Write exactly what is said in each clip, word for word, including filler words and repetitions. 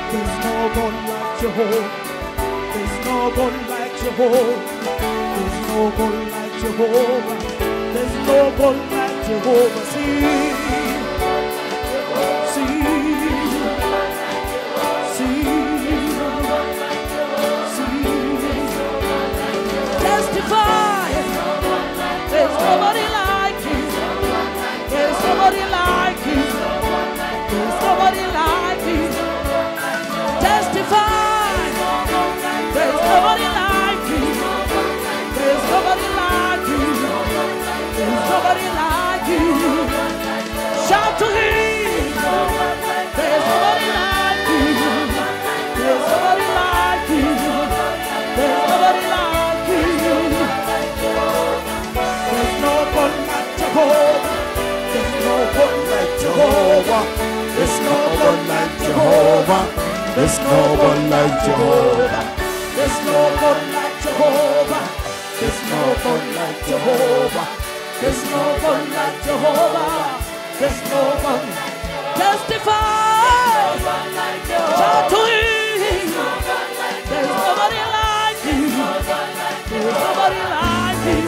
There's no one like Jehovah. There's no one like Jehovah. There's no one like Jehovah. There's no one like Jehovah. See, see, see, see. Testify. There's nobody like you. There's nobody like you. There's nobody like you. Testify. There's nobody like you. There's nobody like you. There's nobody like you. Shout to him. There's nobody like you. There's nobody like you. There's nobody like you. There's no one like Jehovah. There's no one like Jehovah. There's no one like Jehovah. There's no one like Jehovah. There's no one like Jehovah. There's no one like Jehovah. There's no one like Jehovah. There's no one. Testify. Shout to him. There's nobody like you. There's nobody like you.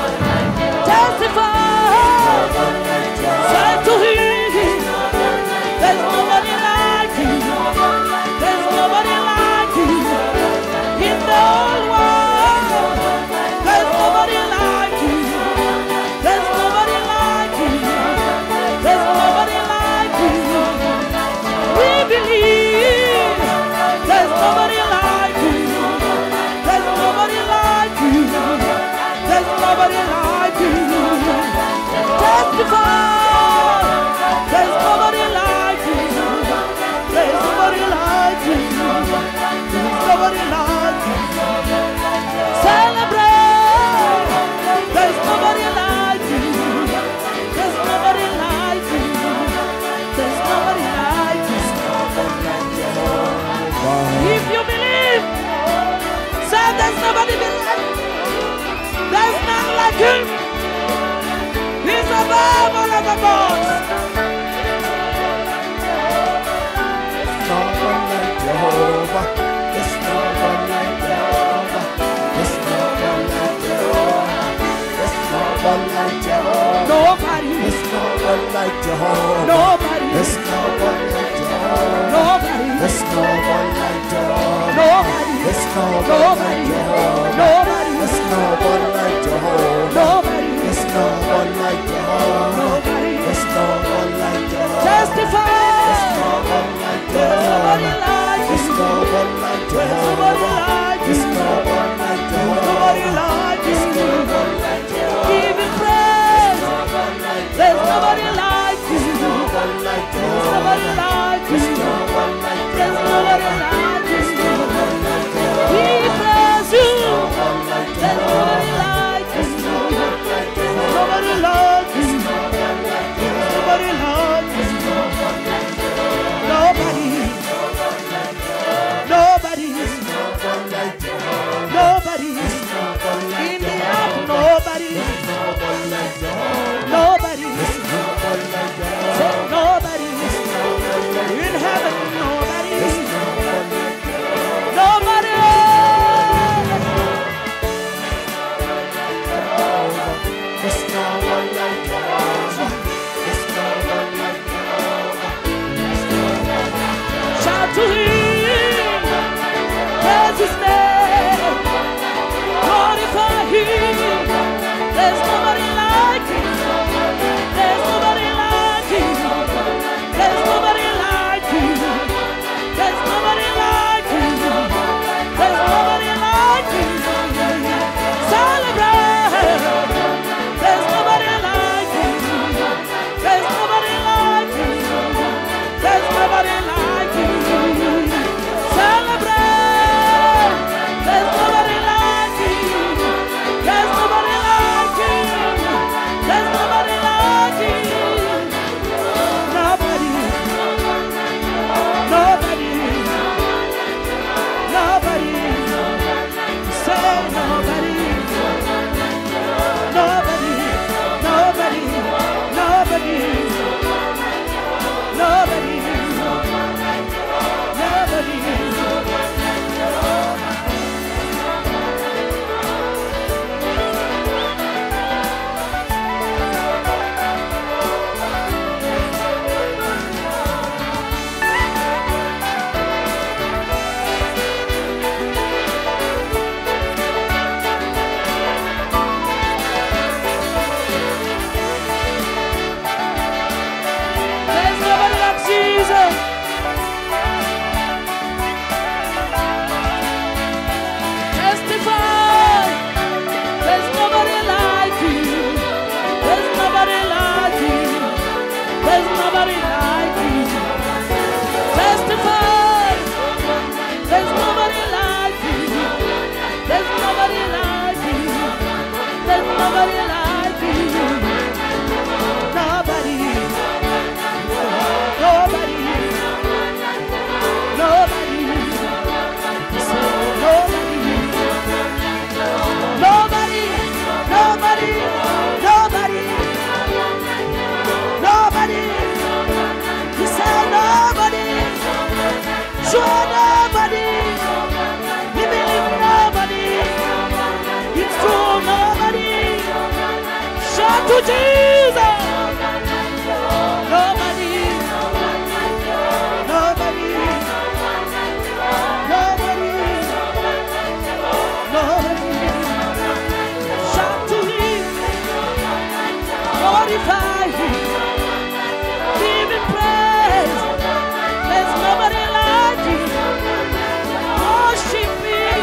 Testify. Say to him. There's nobody like you. There's nobody like you. In the whole world. There's nobody like you. There's nobody like you. There's nobody like you. We believe. There's nobody like you. There's nobody like you. There's nobody like you. Testify. There's nobody like you. There's nobody like you. There's nobody like you. Celebrate. There's nobody like you. There's nobody like you. There's nobody like you. If you believe, say there's nobody like you. There's none like him. He's above all of the gods. No one like Jehovah. There's no one like Jehovah. There's no one like Jehovah. There's no one like Jehovah. Nobody. There's no one like Jehovah. Nobody. There's no one like Jehovah. Nobody. There's no one like Jehovah. Nobody. There's no one like Jehovah. Nobody. There's no one like Jehovah. Nobody. There's no one like Jehovah. Nobody. There's no one like Jehovah. Testify. There's no one like There's nobody Jehovah. like you. There's no one like There's nobody Jehovah. like you. There's no one like Nobody Jehovah. like you. There's no one like Jehovah. Give him praise. No one like There's Jehovah. nobody like you. No one like There's Jehovah. nobody like you. There's no one like There's Jehovah. nobody like you. No one like Jehovah. We praise you. No one like There's nobody Jehovah. like you. There's no one like Jehovah. Nobody like you. No one like Jehovah. Nobody like you. No one like Jehovah. Nobody. Nobody. No one like Jehovah. Nobody. No one like In the Jehovah. earth, nobody. No one like Jehovah. Nobody. No one like Jehovah. Say nobody. No one Jesus. Nobody, nobody, nobody, nobody. Shout to him, glorify him, give him praise. There's nobody like him. Worship him,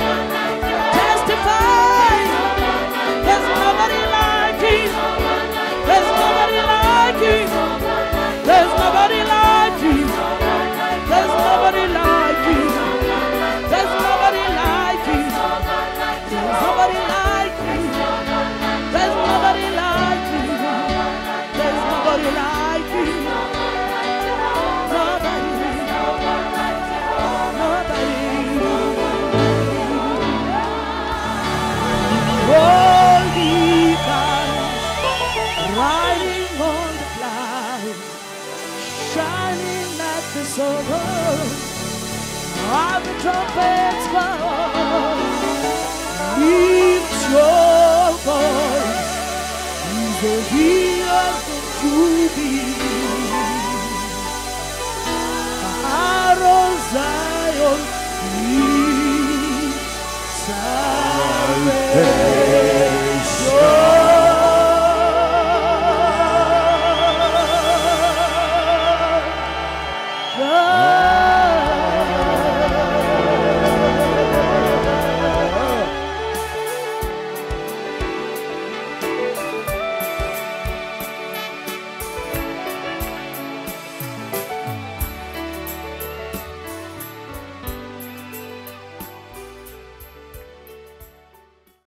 testify. There's nobody like him. There's nobody like him. There's nobody like him. There's nobody like him. There's nobody like him. There's nobody like him. There's nobody like him. There's nobody like him. Nobody. Holy God, riding on the clouds, shining like the sun. All the trumpets call, lift your voice. He's the healer of Jubilee. Our Zion, salvation.